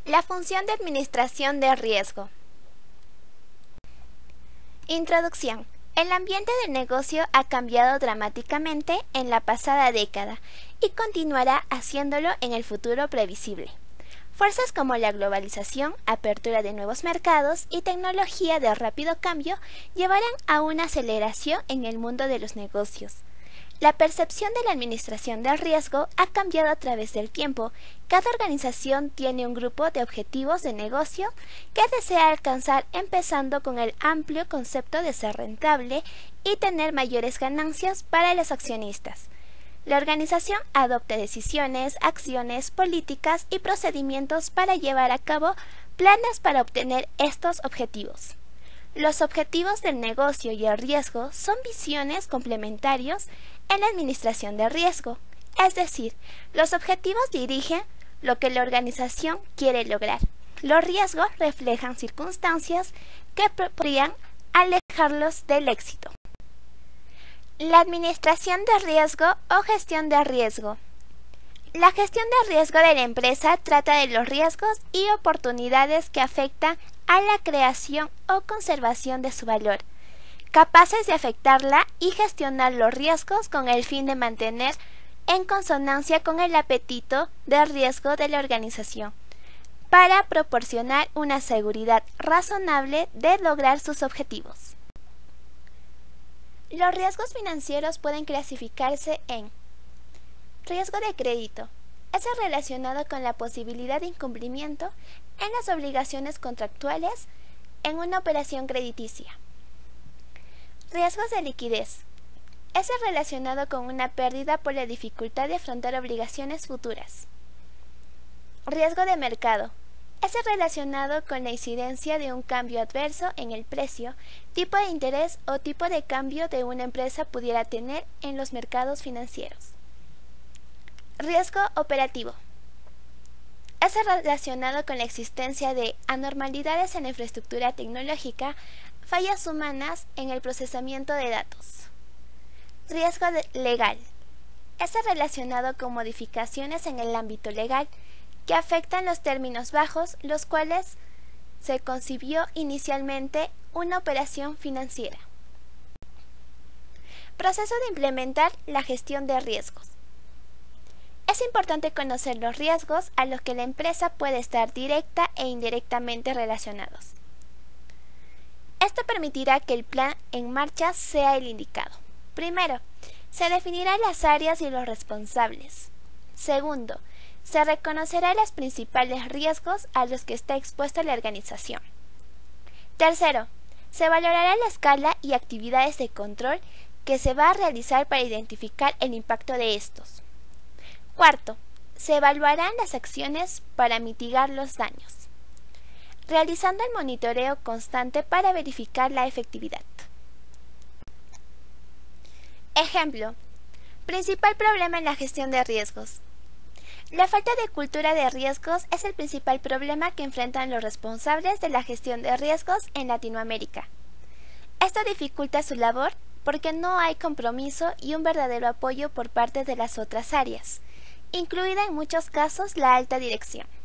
La función de administración de riesgo. Introducción. El ambiente del negocio ha cambiado dramáticamente en la pasada década y continuará haciéndolo en el futuro previsible. Fuerzas como la globalización, apertura de nuevos mercados y tecnología de rápido cambio llevarán a una aceleración en el mundo de los negocios. La percepción de la administración del riesgo ha cambiado a través del tiempo. Cada organización tiene un grupo de objetivos de negocio que desea alcanzar, empezando con el amplio concepto de ser rentable y tener mayores ganancias para los accionistas. La organización adopta decisiones, acciones, políticas y procedimientos para llevar a cabo planes para obtener estos objetivos. Los objetivos del negocio y el riesgo son visiones complementarios en la administración del riesgo, es decir, los objetivos dirigen lo que la organización quiere lograr. Los riesgos reflejan circunstancias que podrían alejarlos del éxito. La administración de riesgo o gestión de riesgo. La gestión de riesgo de la empresa trata de los riesgos y oportunidades que afectan a la creación o conservación de su valor, capaces de afectarla y gestionar los riesgos con el fin de mantener en consonancia con el apetito de riesgo de la organización, para proporcionar una seguridad razonable de lograr sus objetivos. Los riesgos financieros pueden clasificarse en: riesgo de crédito. Es relacionado con la posibilidad de incumplimiento en las obligaciones contractuales en una operación crediticia. Riesgos de liquidez. Es relacionado con una pérdida por la dificultad de afrontar obligaciones futuras. Riesgo de mercado. Es relacionado con la incidencia de un cambio adverso en el precio, tipo de interés o tipo de cambio de una empresa pudiera tener en los mercados financieros. Riesgo operativo. Es relacionado con la existencia de anormalidades en la infraestructura tecnológica, fallas humanas en el procesamiento de datos. Riesgo legal. Es relacionado con modificaciones en el ámbito legal que afectan los términos bajos, los cuales se concibió inicialmente una operación financiera. Proceso de implementar la gestión de riesgos. Es importante conocer los riesgos a los que la empresa puede estar directa e indirectamente relacionados. Esto permitirá que el plan en marcha sea el indicado. Primero, se definirán las áreas y los responsables. Segundo, se reconocerá los principales riesgos a los que está expuesta la organización. Tercero, se valorará la escala y actividades de control que se va a realizar para identificar el impacto de estos. Cuarto, se evaluarán las acciones para mitigar los daños, realizando el monitoreo constante para verificar la efectividad. Ejemplo: principal problema en la gestión de riesgos. La falta de cultura de riesgos es el principal problema que enfrentan los responsables de la gestión de riesgos en Latinoamérica. Esto dificulta su labor porque no hay compromiso y un verdadero apoyo por parte de las otras áreas, incluida en muchos casos la alta dirección.